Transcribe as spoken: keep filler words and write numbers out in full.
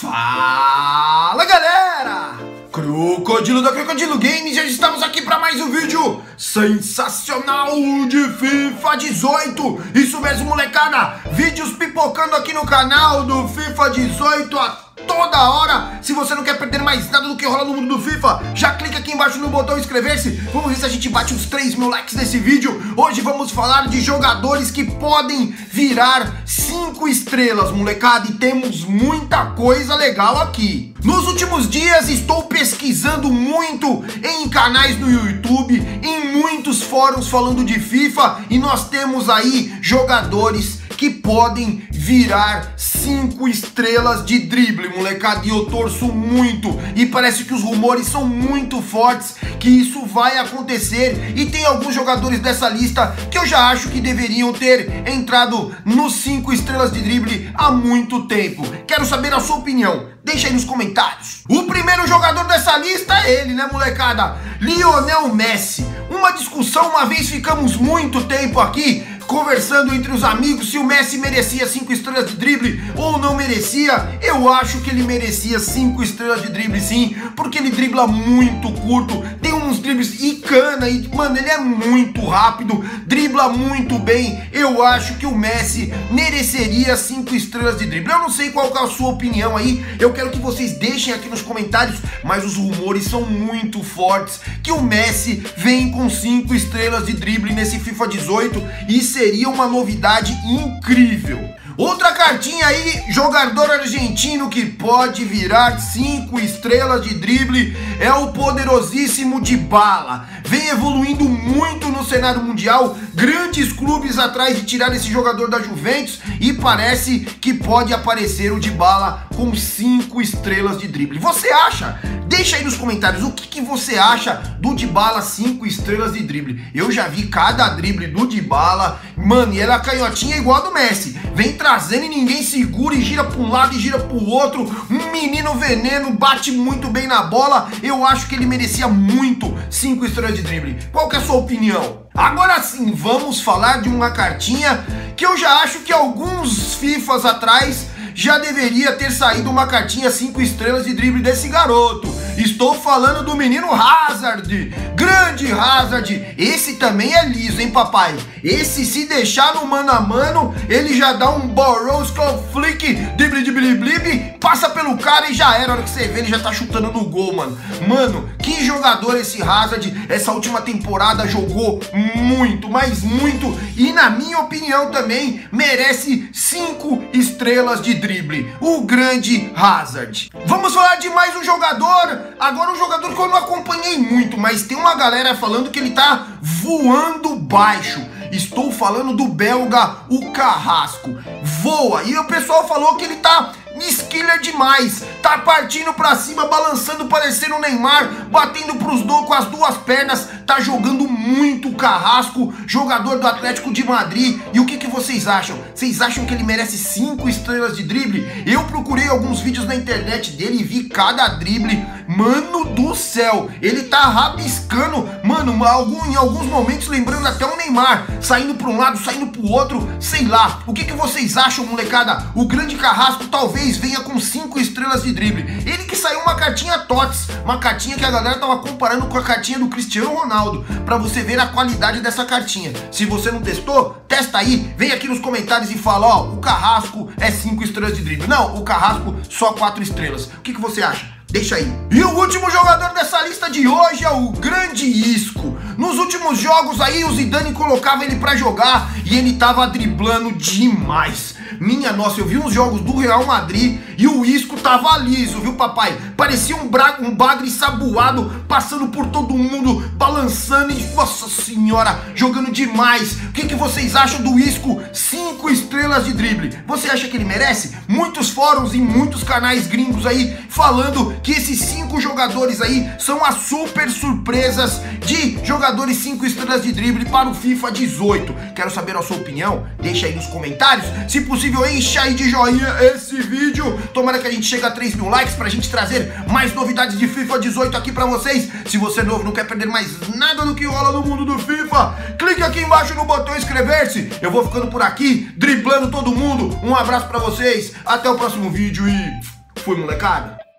Fala galera! Crocodilo da Crocodilo Games, já estamos aqui para mais um vídeo sensacional de FIFA dezoito. Isso mesmo, molecada, vídeos pipocando aqui no canal do FIFA dezoito a toda hora. Se você não quer perder mais nada do que rola no mundo do FIFA, já clica aqui embaixo no botão inscrever-se. Vamos ver se a gente bate uns três mil likes nesse vídeo. Hoje vamos falar de jogadores que podem virar cinco estrelas, molecada, e temos muita coisa legal aqui. Nos últimos dias estou pesquisando muito em canais no YouTube, em muitos fóruns falando de FIFA, e nós temos aí jogadores que podem virar cinco estrelas de drible, molecada, e eu torço muito, e parece que os rumores são muito fortes que isso vai acontecer, e tem alguns jogadores dessa lista que eu já acho que deveriam ter entrado nos cinco estrelas de drible há muito tempo. Quero saber a sua opinião, deixa aí nos comentários. O primeiro jogador dessa lista é ele, né, molecada? Lionel Messi. Uma discussão, uma vez ficamos muito tempo aqui conversando entre os amigos se o Messi merecia cinco estrelas de drible ou não merecia. Eu acho que ele merecia cinco estrelas de drible sim, porque ele dribla muito curto, tem uns dribles e cana, e mano, ele é muito rápido, dribla muito bem. Eu acho que o Messi mereceria cinco estrelas de drible. Eu não sei qual é a sua opinião aí, eu quero que vocês deixem aqui nos comentários, mas os rumores são muito fortes que o Messi vem com cinco estrelas de drible nesse FIFA dezoito, e seria uma novidade incrível. Outra cartinha aí, jogador argentino que pode virar cinco estrelas de drible, é o poderosíssimo Dybala. Vem evoluindo muito no cenário mundial, grandes clubes atrás de tirar esse jogador da Juventus, e parece que pode aparecer o Dybala com cinco estrelas de drible. Você acha? Deixa aí nos comentários o que, que você acha do Dybala cinco estrelas de drible. Eu já vi cada drible do Dybala, mano, e ela a canhotinha igual a do Messi. Vem trazendo e ninguém segura, e gira para um lado e gira para o outro. Um menino veneno, bate muito bem na bola. Eu acho que ele merecia muito cinco estrelas de drible. Qual que é a sua opinião? Agora sim, vamos falar de uma cartinha que eu já acho que alguns FIFAs atrás já deveria ter saído uma cartinha cinco estrelas de drible desse garoto. Estou falando do menino Hazard, grande Hazard. Esse também é liso, hein, papai? Esse, se deixar no mano a mano, ele já dá um Borosco flick, drible de bliblible, passa pelo cara e já era. A hora que você vê, ele já tá chutando no gol, mano. Mano, que jogador esse Hazard. Essa última temporada jogou muito, mas muito, e na minha opinião também merece cinco estrelas de drible, o grande Hazard. Vamos falar de mais um jogador. Agora um jogador que eu não acompanhei muito, mas tem uma galera falando que ele tá voando baixo. Estou falando do belga, o Carrasco. Voa, e o pessoal falou que ele tá skiller demais, tá partindo pra cima, balançando, parecendo o Neymar, batendo pros dois com as duas pernas, tá jogando muito. Carrasco, jogador do Atlético de Madrid. E o que, que vocês acham? Vocês acham que ele merece cinco estrelas de drible? Eu procurei alguns vídeos na internet dele e vi cada drible, mano do céu, ele tá rabiscando, mano, algum, em alguns momentos lembrando até o Neymar, saindo pra um lado, saindo pro outro, sei lá. O que, que vocês acham, molecada? O grande Carrasco talvez venha com cinco estrelas de drible. Ele que saiu uma cartinha TOTS, uma cartinha que a galera tava comparando com a cartinha do Cristiano Ronaldo, pra você ver a qualidade dessa cartinha. Se você não testou, testa aí, vem aqui nos comentários e fala, ó, o Carrasco é cinco estrelas de drible. Não, o Carrasco só quatro estrelas. O que, que você acha? Deixa aí. E o último jogador dessa lista de hoje é o grande Isco. Nos últimos jogos aí, o Zidane colocava ele pra jogar e ele tava driblando demais. Minha nossa, eu vi uns jogos do Real Madrid e o Isco tava liso, viu, papai? Parecia um, bra um bagre sabuado, passando por todo mundo, balançando e, nossa senhora, jogando demais. O que, que vocês acham do Isco cinco estrelas de drible? Você acha que ele merece? Muitos fóruns e muitos canais gringos aí falando que esses cinco jogadores aí são as super surpresas de jogadores cinco estrelas de drible para o FIFA dezoito. Quero saber a sua opinião, deixa aí nos comentários. Se possível, encha aí de joinha esse vídeo. Tomara que a gente chegue a três mil likes pra gente trazer mais novidades de FIFA dezoito aqui pra vocês. Se você é novo, não quer perder mais nada do que rola no mundo do FIFA, clique aqui embaixo no botão inscrever-se. Eu vou ficando por aqui, driblando todo mundo. Um abraço pra vocês, até o próximo vídeo e Fui, molecada.